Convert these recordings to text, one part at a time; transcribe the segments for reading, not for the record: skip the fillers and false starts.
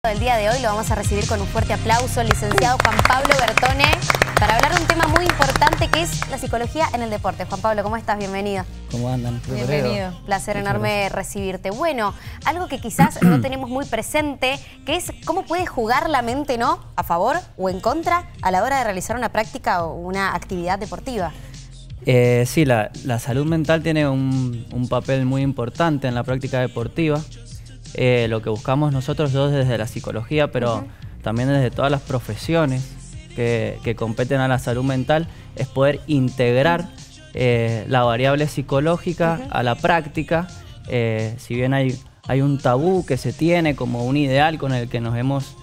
El día de hoy lo vamos a recibir con un fuerte aplauso al licenciado Juan Pablo Bertone para hablar de un tema muy importante que es la psicología en el deporte. Juan Pablo, ¿cómo estás? Bienvenido. ¿Cómo andan? Bienvenido. Placer enorme recibirte. Bueno, algo que quizás no tenemos muy presente, que es cómo puede jugar la mente, ¿no? A favor o en contra a la hora de realizar una práctica o una actividad deportiva. Sí, la salud mental tiene un papel muy importante en la práctica deportiva. Lo que buscamos nosotros desde la psicología, pero también desde todas las profesiones que competen a la salud mental, es poder integrar la variable psicológica a la práctica. Si bien hay un tabú que se tiene como un ideal con el que nos hemos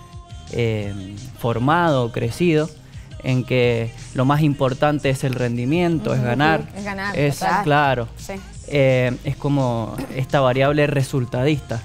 formado, crecido, en que lo más importante es el rendimiento, es ganar. Es ganar, claro. Sí. Es como esta variable resultadista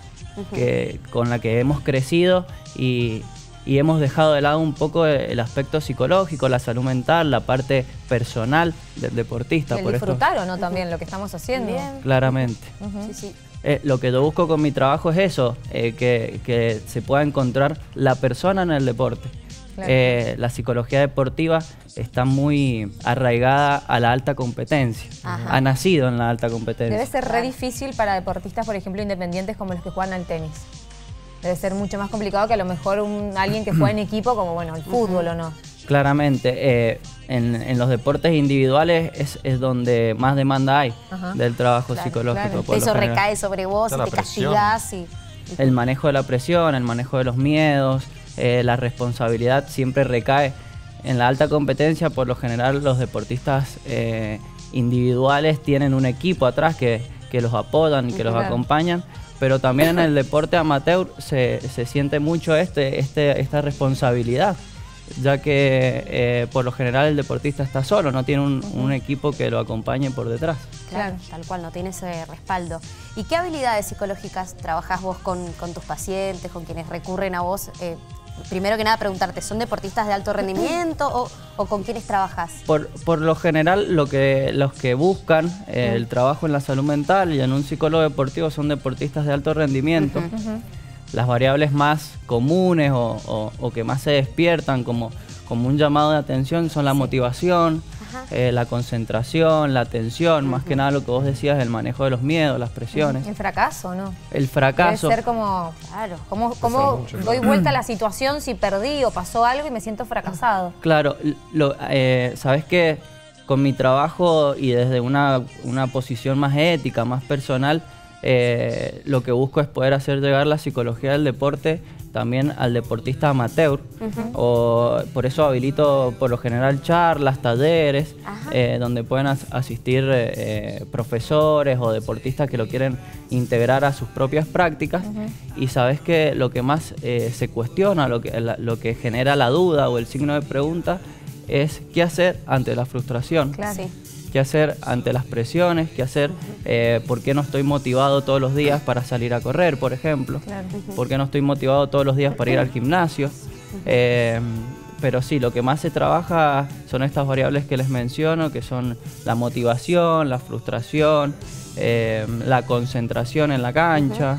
con la que hemos crecido y hemos dejado de lado un poco el aspecto psicológico, la salud mental, la parte personal del deportista. El disfrutar o no también lo que estamos haciendo. Bien. Claramente. Sí, sí. Lo que yo busco con mi trabajo es eso, que se pueda encontrar la persona en el deporte. Claro. La psicología deportiva está muy arraigada a la alta competencia. Ha nacido en la alta competencia. Debe ser re difícil para deportistas, por ejemplo, independientes como los que juegan al tenis. Debe ser mucho más complicado que a lo mejor alguien que juega en equipo como, bueno, el fútbol o no. Claramente, en los deportes individuales es donde más demanda hay del trabajo psicológico. Claro. Eso recae sobre vos y te castigás. El manejo de la presión, el manejo de los miedos, la responsabilidad siempre recae en la alta competencia. Por lo general los deportistas individuales tienen un equipo atrás que los apoyan y que los acompañan, pero también en el deporte amateur se siente mucho esta responsabilidad, ya que por lo general el deportista está solo, no tiene un equipo que lo acompañe por detrás. Claro, tal cual, no tiene ese respaldo. ¿Y qué habilidades psicológicas trabajás vos con tus pacientes, con quienes recurren a vos? Primero que nada preguntarte, ¿son deportistas de alto rendimiento o con quiénes trabajás? Por lo general los que buscan el trabajo en la salud mental y en un psicólogo deportivo son deportistas de alto rendimiento. Las variables más comunes o que más se despiertan como un llamado de atención son la motivación, la concentración, la atención, más que nada lo que vos decías, el manejo de los miedos, las presiones. El fracaso, ¿no? El fracaso. Debe ser como, claro, ¿cómo doy vuelta a la situación si perdí o pasó algo y me siento fracasado? Claro, sabes que con mi trabajo y desde una posición más ética, más personal, lo que busco es poder hacer llegar la psicología del deporte también al deportista amateur. Por eso habilito por lo general charlas, talleres, donde pueden asistir profesores o deportistas que lo quieren integrar a sus propias prácticas. Y sabes que lo que más se cuestiona, lo que genera la duda o el signo de pregunta es qué hacer ante la frustración. Claro. Sí. ¿Qué hacer ante las presiones? ¿Qué hacer? ¿Por qué no estoy motivado todos los días para salir a correr, por ejemplo? Claro. ¿Por qué no estoy motivado todos los días para ir al gimnasio? Pero sí, lo que más se trabaja son estas variables que les menciono, que son la motivación, la frustración, la concentración en la cancha.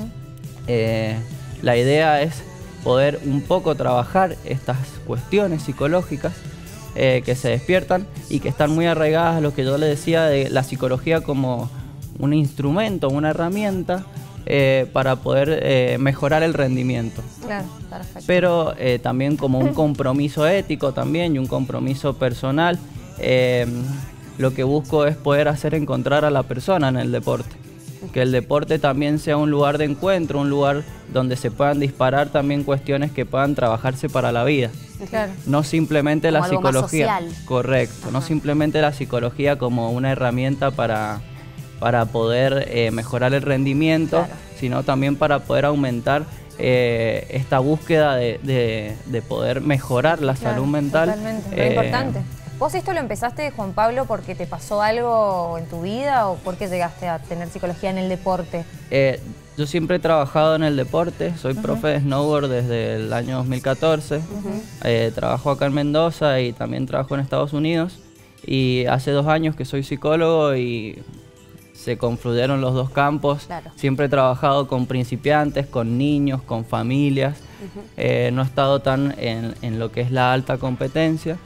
La idea es poder un poco trabajar estas cuestiones psicológicas que se despiertan y que están muy arraigadas a lo que yo le decía de la psicología como un instrumento, una herramienta para poder mejorar el rendimiento. Claro, perfecto. Pero también como un compromiso ético también y un compromiso personal. Lo que busco es poder hacer encontrar a la persona en el deporte. Que el deporte también sea un lugar de encuentro, un lugar donde se puedan disparar también cuestiones que puedan trabajarse para la vida. Claro. No simplemente como la algo más psicología. social. Correcto, no simplemente la psicología como una herramienta para poder mejorar el rendimiento, sino también para poder aumentar esta búsqueda de poder mejorar la salud mental. Totalmente, muy importante. ¿Vos esto lo empezaste, Juan Pablo, porque te pasó algo en tu vida o porque llegaste a tener psicología en el deporte? Yo siempre he trabajado en el deporte, soy profe de snowboard desde el año 2014, trabajo acá en Mendoza y también trabajo en Estados Unidos, y hace 2 años que soy psicólogo y se confluyeron los dos campos. Claro. Siempre he trabajado con principiantes, con niños, con familias. No he estado tan en lo que es la alta competencia.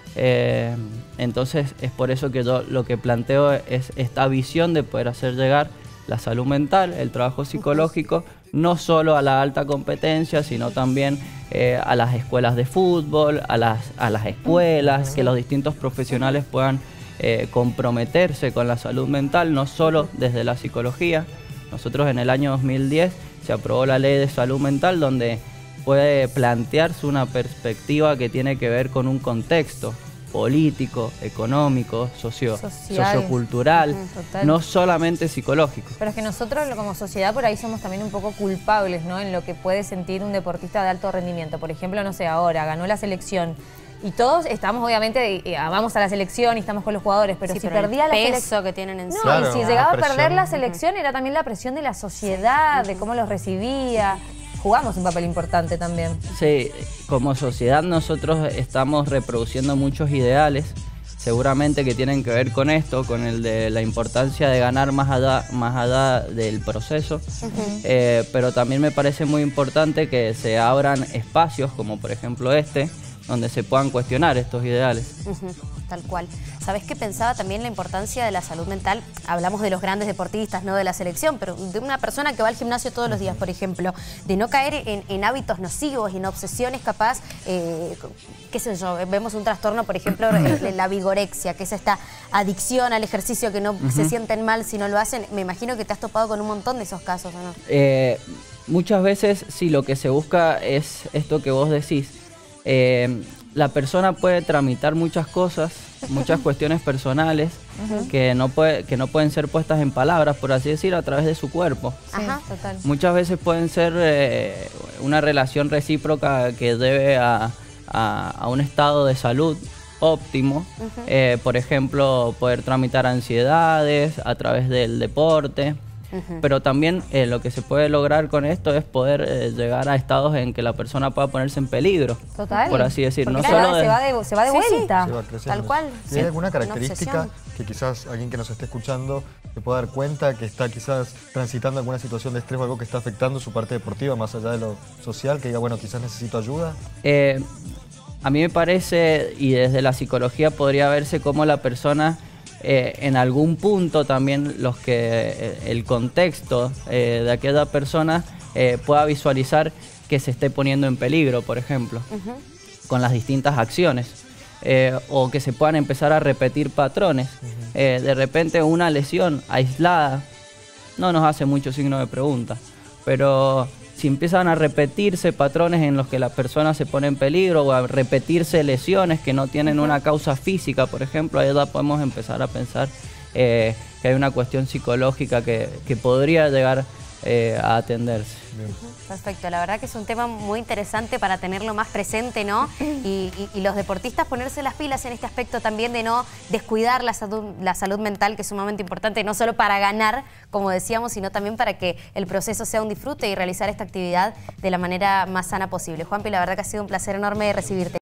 Entonces es por eso que yo lo que planteo es esta visión de poder hacer llegar la salud mental, el trabajo psicológico, no solo a la alta competencia, sino también a las escuelas de fútbol, a las escuelas, que los distintos profesionales puedan comprometerse con la salud mental, no solo desde la psicología. Nosotros en el año 2010 se aprobó la ley de salud mental, donde puede plantearse una perspectiva que tiene que ver con un contexto político, económico, sociocultural, no solamente psicológico. Pero es que nosotros como sociedad por ahí somos también un poco culpables, ¿no? En lo que puede sentir un deportista de alto rendimiento. Por ejemplo, no sé, ahora ganó la selección y todos estamos obviamente, vamos a la selección y estamos con los jugadores, pero Sí, si pero perdía la el selección... peso que tienen encima. No, Claro, y si llegaba a la perder presión. la selección era también la presión de la sociedad, de cómo los recibía. Jugamos un papel importante también. Sí, como sociedad nosotros estamos reproduciendo muchos ideales, seguramente que tienen que ver con esto, con el de la importancia de ganar más allá del proceso, pero también me parece muy importante que se abran espacios, como por ejemplo este, donde se puedan cuestionar estos ideales. Tal cual. ¿Sabés qué pensaba también la importancia de la salud mental? Hablamos de los grandes deportistas, no de la selección, pero de una persona que va al gimnasio todos los días, por ejemplo, de no caer en hábitos nocivos y en obsesiones capaz, qué sé yo, vemos un trastorno, por ejemplo, la vigorexia, que es esta adicción al ejercicio que no se sienten mal si no lo hacen. Me imagino que te has topado con un montón de esos casos, ¿o no? Muchas veces sí, lo que se busca es esto que vos decís. La persona puede tramitar muchas cosas, muchas cuestiones personales que no pueden ser puestas en palabras, por así decir, a través de su cuerpo. Ajá, total. Muchas veces pueden ser una relación recíproca que debe a un estado de salud óptimo. Por ejemplo, poder tramitar ansiedades a través del deporte. Pero también lo que se puede lograr con esto es poder llegar a estados en que la persona pueda ponerse en peligro, Total. por así decir. Porque No claro, solo se va de Sí, sí. vuelta. Se va creciendo. Tal cual. ¿Y hay alguna Una característica obsesión. que quizás alguien que nos esté escuchando se pueda dar cuenta que está quizás transitando alguna situación de estrés o algo que está afectando su parte deportiva más allá de lo social, que diga, bueno, quizás necesito ayuda? A mí me parece, y desde la psicología podría verse cómo la persona en algún punto también el contexto de aquella persona pueda visualizar que se esté poniendo en peligro, por ejemplo, con las distintas acciones, o que se puedan empezar a repetir patrones. De repente una lesión aislada no nos hace mucho signo de pregunta, pero si empiezan a repetirse patrones en los que la persona se pone en peligro o a repetirse lesiones que no tienen una causa física, por ejemplo, ahí ya podemos empezar a pensar que hay una cuestión psicológica que podría llegar a atenderse. Perfecto, la verdad que es un tema muy interesante para tenerlo más presente, ¿no? Y los deportistas ponerse las pilas en este aspecto también de no descuidar la salud mental, que es sumamente importante, no solo para ganar, como decíamos, sino también para que el proceso sea un disfrute y realizar esta actividad de la manera más sana posible. Juanpi, la verdad que ha sido un placer enorme recibirte.